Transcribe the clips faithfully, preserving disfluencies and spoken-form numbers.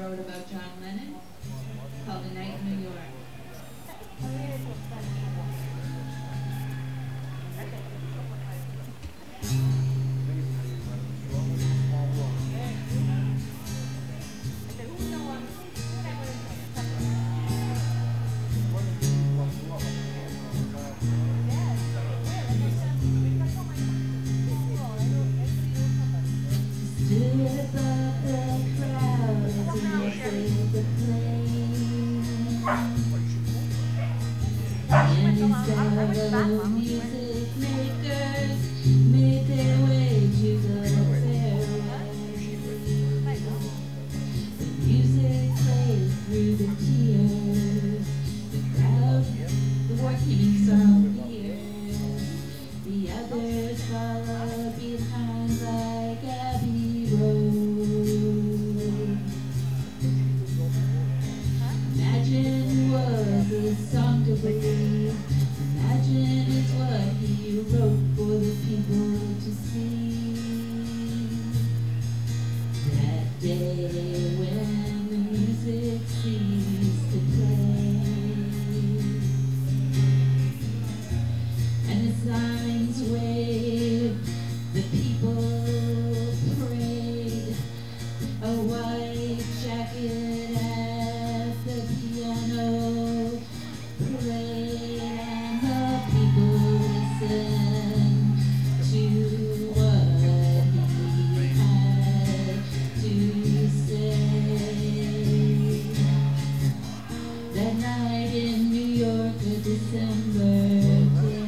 wrote about John Lennon called A Night in New York. Fellow music makers made their way to the fairway. The music played through the tears, the crowd, the working some ears. The others followed behind like Abbey Road. Imagine was a song to believe. Imagine it's what he wrote for the people to see. That day when the music ceased to play, and the signs waved, the people prayed. A white jacket at the piano played, and the people listened to what he had to say. That night in New York, a December day,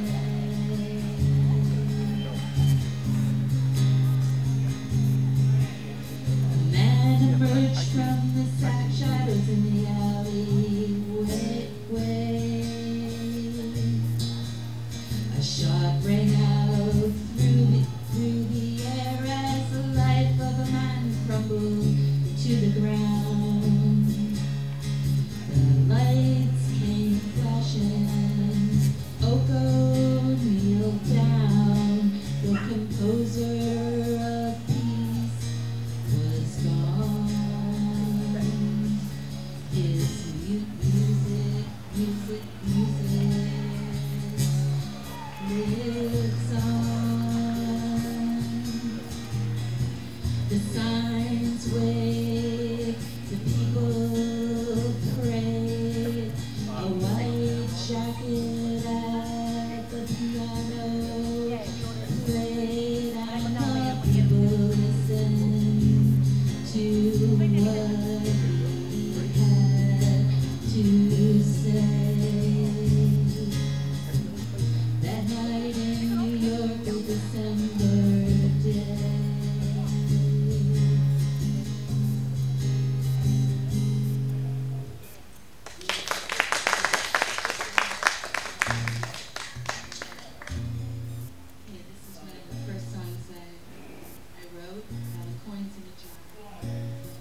a man emerged from the sad shadows in the alleyway. A shot rang out through the, through the air as the life of a man crumbled to the ground. The lights came flashing. Oko kneeled down. The composer of peace was gone. His mu- music, music, music lives on. The signs wave, the people pray. A white jacket at the piano played, and the people listened to what he had to say. That night in New York, a December day. Yeah, this is one of the first songs I, I wrote, uh, Coins in a Jar.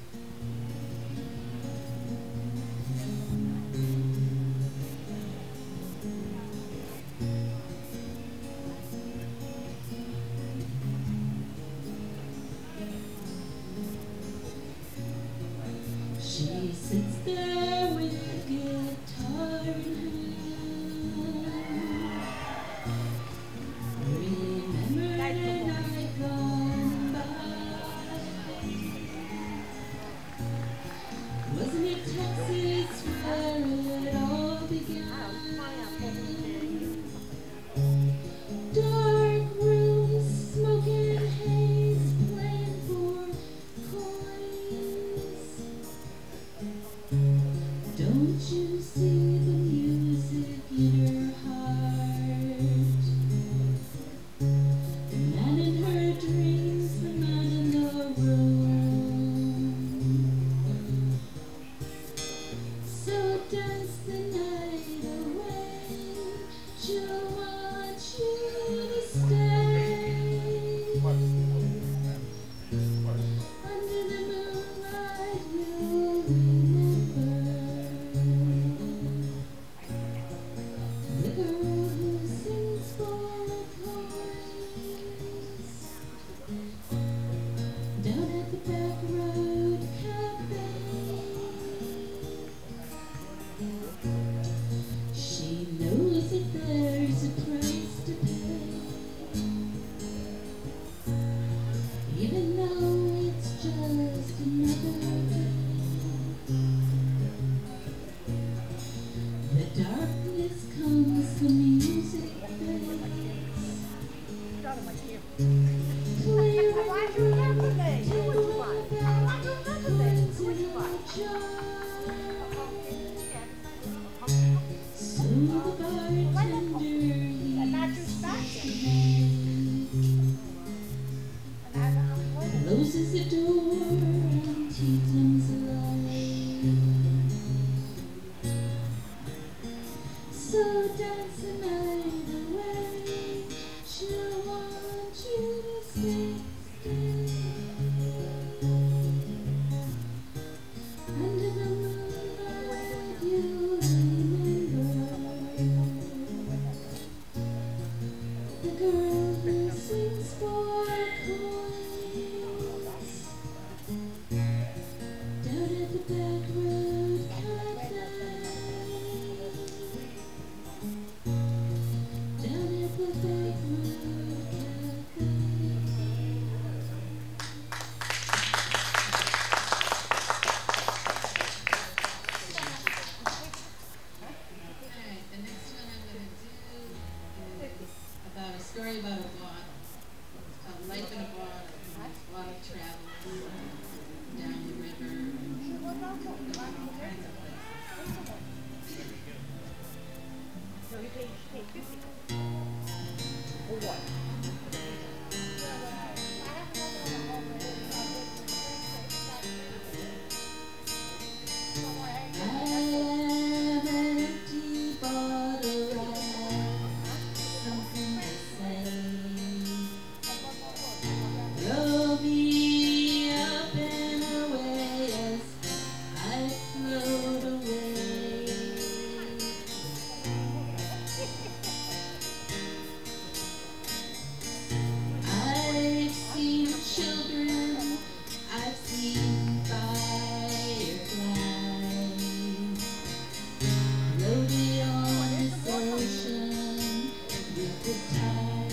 She sits there with a guitar in hand, remembered a night gone by. Wasn't it Texas where it all began? Dark rooms, smoke and haze, playing for coins. Don't you see the music in her heart? The man in her dreams, the man in the room. So the bartender he closes the door and Teton's alive. So dance the night away. She'll want you to stay, stay. Under the moonlight you'll remember the girl who sings for coins down at the back road cafe. Down at the back road cafe. Alright, the next one I'm going to do is about a story about a bottle. It's called Life in a Bottle. A lot of travels down the river, all kinds of places. I am an empty bottle, I have something to say. Throw me up and away as I float away. I've seen children, I've seen fireflies floated on this ocean with the tide.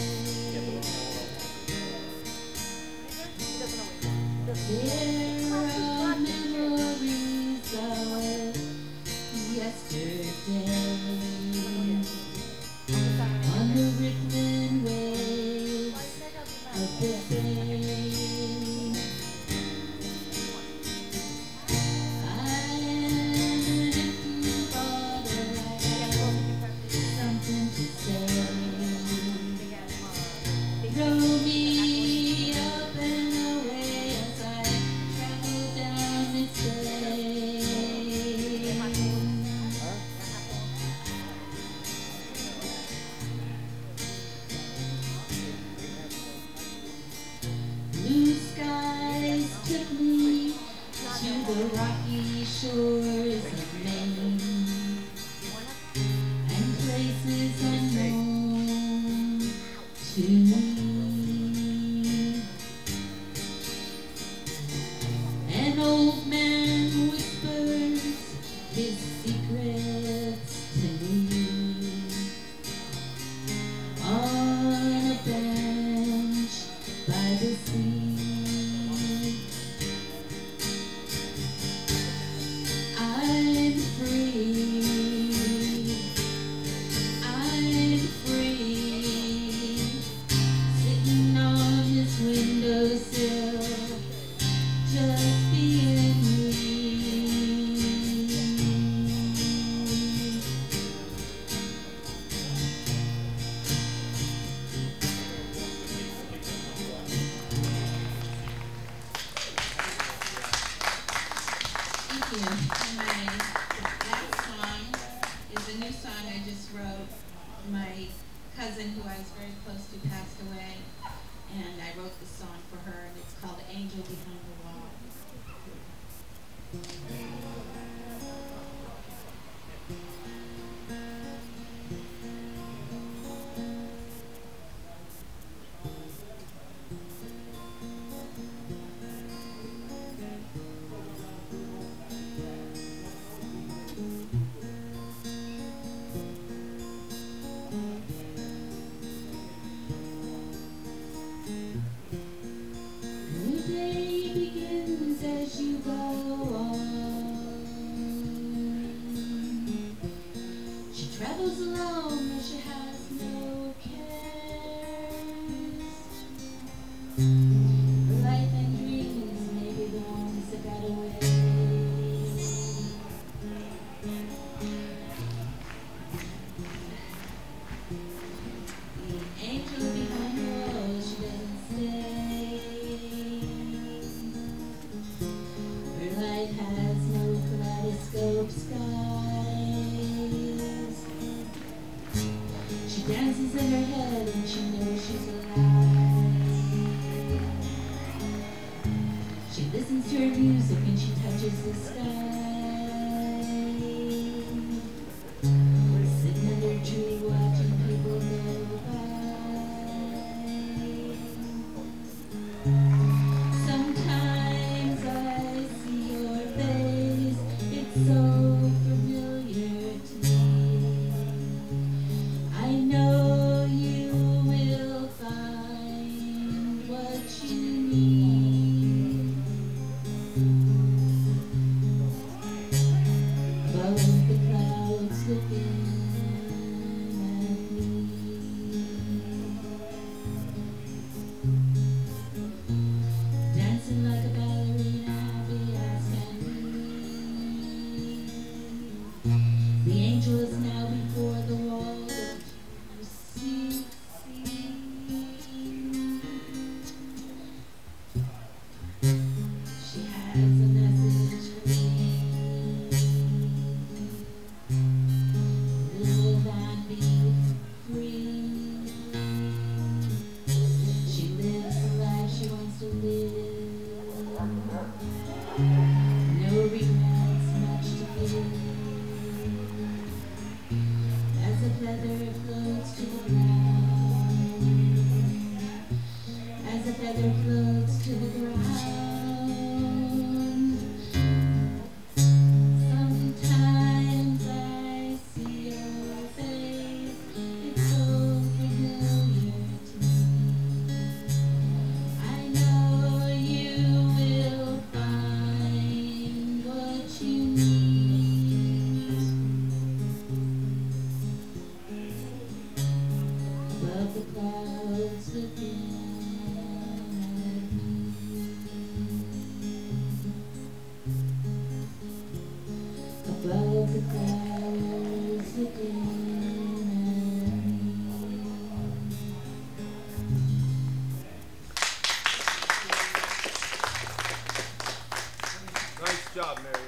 There are memories of yesterday on the rippling waves of the bay. I am an empty bottle, I have something to say. Throw me up and away as I travel down this way. Blue skies took me to the rocky shores of Maine and places unknown to me. An old man whispers his secrets to me on a bench by the sea. I'm free, I'm free, sitting on his windowsill, just being me. Thank you. And my last song is a new song I just wrote. My cousin, who I was very close to, passed away, and I wrote the song for her, and it's called Angel Behind the Wall. New day begins. and she knows she's alive. She listens to her music and she touches the sky. Sitting under a tree watching people go by. Sometimes I see your face, it's so familiar to me. I know you will find what you need. Above the clouds looking at me. Dancing like a ballerina, happy as can be. The angel is now before the wall that you see, see. She has a message for me. Live and be free. She lives the life she wants to live. No regrets, much to give. As a feather floats to the ground, as a feather floats to the ground. Sometimes I see your face, it's so familiar to me. I know you will find what you need. Above the clouds looking at me. Above the clouds looking at me. Nice job, Mary.